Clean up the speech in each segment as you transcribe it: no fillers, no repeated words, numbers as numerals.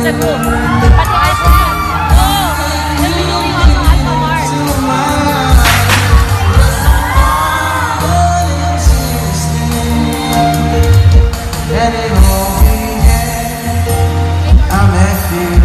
the group. Pati Alpha. Oh, they'll be doing also Alpha Mart. And it all began, I met you.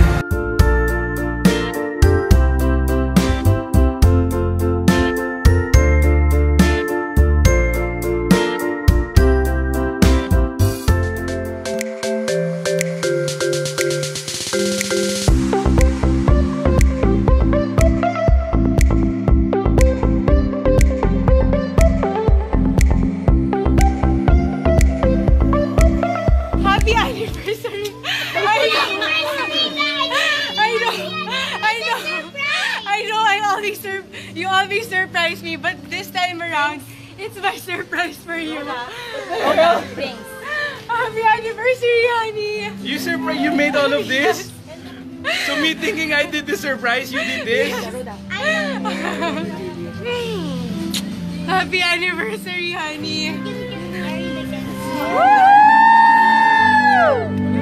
You always surprise me, but this time around, it's my surprise for you. Thanks. Happy anniversary, honey! You made all of this? So me thinking I did the surprise, you did this? Happy anniversary, honey! Woo!